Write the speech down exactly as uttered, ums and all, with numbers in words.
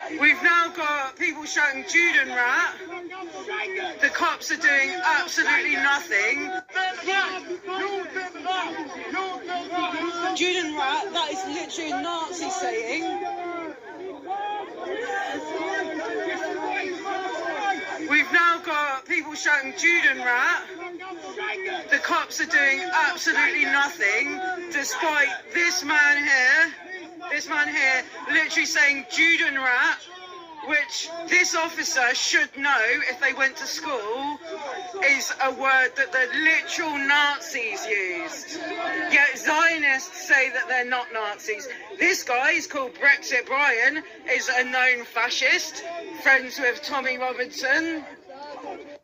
We've now got people shouting Judenrat. The cops are doing absolutely nothing. Judenrat, that is literally a Nazi saying. We've now got people shouting Judenrat. The cops are doing absolutely nothing, despite this man here, this man here, literally saying Judenrat, which this officer should know if they went to school is a word that the literal Nazis used. Yet Zionists say that they're not Nazis. This guy is called Brexit Brian, is a known fascist, friends with Tommy Robinson.